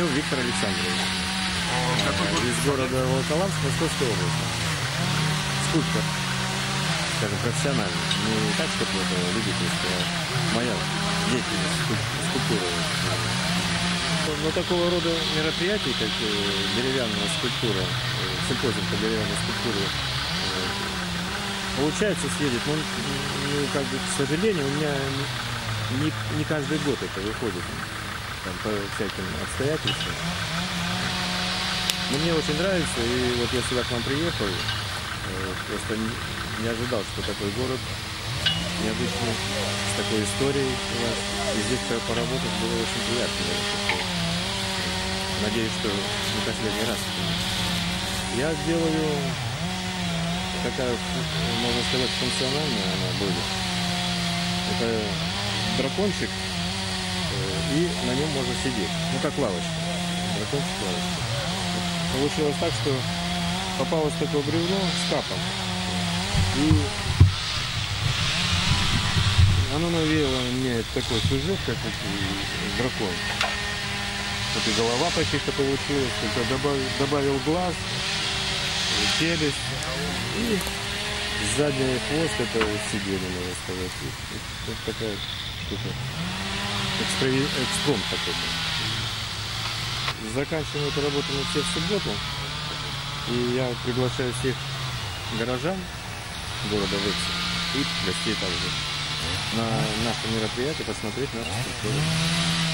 Виктор Александрович. Из города Волоколамск, Московской области. Скульптор, скажем, профессиональный. Не так, чтобы это любительство, а моя деятельность, скульптура. Но такого рода мероприятий, как деревянная скульптура, симпозиум по деревянной скульптуре, получается съездить, но как бы, к сожалению, у меня не каждый год это выходит там, по всяким обстоятельствам. Но мне очень нравится, и вот я сюда к вам приехал, просто не ожидал, что такой город необычный, с такой историей у вас. И здесь поработать было очень приятно. Надеюсь, что не последний раз. Я делаю такая, можно сказать, функциональная она будет. Это дракончик, и на нем можно сидеть. Ну, как лавочка. Дракончик-лавочка. Получилось так, что попалось такое бревно с капом. И оно навеяло мне такой сюжет, как дракон. Вот и голова почти-то получилась, только добавил глаз, челюсть и задний хвост, это вот сиденье, можно сказать. Вот такая штука. Экспромт такой. Заканчиваем эту работу мы все в субботу. И я приглашаю всех горожан города Выкса и гостей также на наше мероприятие посмотреть нашу скульптуру.